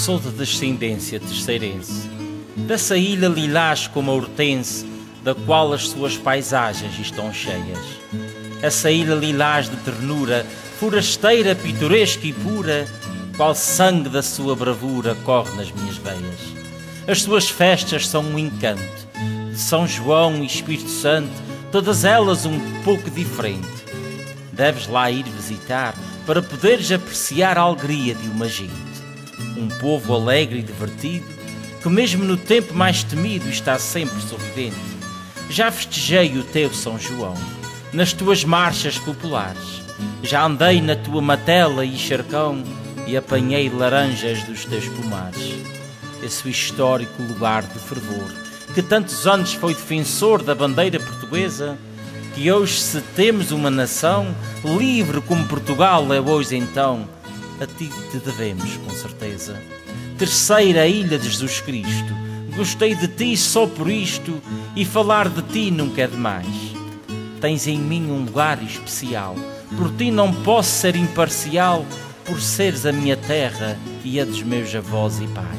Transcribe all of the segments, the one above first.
sou de descendência terceirense, dessa ilha lilás como a hortense, da qual as suas paisagens estão cheias. Essa ilha lilás de ternura, forasteira, pitoresca e pura, qual sangue da sua bravura corre nas minhas veias. As suas festas são um encanto, de São João e Espírito Santo, todas elas um pouco diferente. Deves lá ir visitar para poderes apreciar a alegria de uma gente. Um povo alegre e divertido, que mesmo no tempo mais temido está sempre sorridente. Já festejei o teu São João nas tuas marchas populares. Já andei na tua matela e charcão e apanhei laranjas dos teus pomares. Esse histórico lugar de fervor, que tantos anos foi defensor da bandeira portuguesa, que hoje, se temos uma nação livre como Portugal é hoje então, a ti te devemos com certeza. Terceira ilha de Jesus Cristo, gostei de ti só por isto e falar de ti nunca é demais. Tens em mim um lugar especial, por ti não posso ser imparcial, por seres a minha terra e a dos meus avós e pais.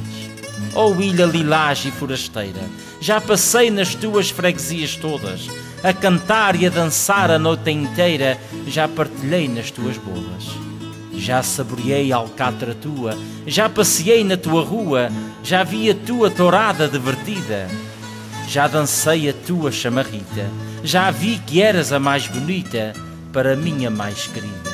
Oh ilha lilás e forasteira, já passei nas tuas freguesias todas, a cantar e a dançar a noite inteira, já partilhei nas tuas bodas. Já saboreei a alcatra tua, já passeei na tua rua, já vi a tua tourada divertida, já dancei a tua chamarrita, já vi que eras a mais bonita para mim a mais querida.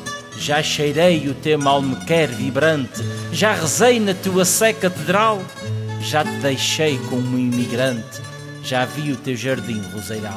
Já cheirei o teu malmequer vibrante, já rezei na tua sé catedral, já te deixei como um imigrante, já vi o teu jardim roseiral.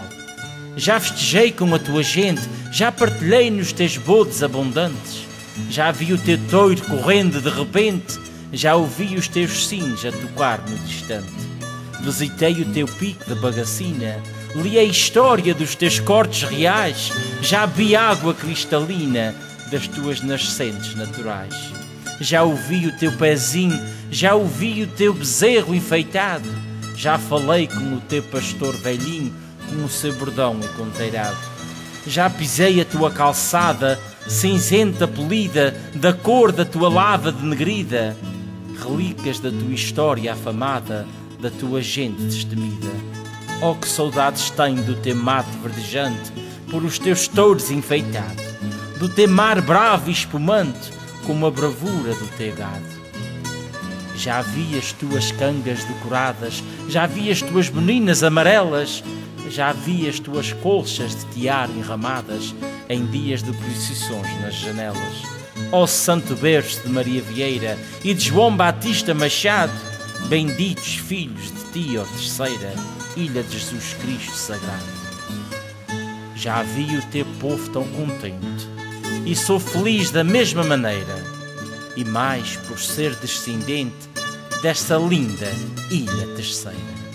Já festejei com a tua gente, já partilhei nos teus bodes abundantes, já vi o teu touro correndo de repente, já ouvi os teus sinos a tocar no distante. Visitei o teu pico de bagacina, li a história dos teus cortes reais, já vi água cristalina das tuas nascentes naturais. Já ouvi o teu pezinho, já ouvi o teu bezerro enfeitado, já falei com o teu pastor velhinho, com o seu bordão enconteirado. Já pisei a tua calçada, cinzenta polida, da cor da tua lava denegrida, relíquias da tua história afamada, da tua gente destemida. Oh, que saudades tenho do teu mato verdejante, por os teus touros enfeitado, do teu mar bravo e espumante, como a bravura do teu gado. Já vi as tuas cangas decoradas, já vi as tuas meninas amarelas, já vi as tuas colchas de tiar enramadas em dias de procissões nas janelas. Ó santo berço de Maria Vieira e de João Batista Machado, benditos filhos de ti, ó terceira, ilha de Jesus Cristo sagrado. Já vi o teu povo tão contente e sou feliz da mesma maneira, e mais por ser descendente desta linda ilha terceira.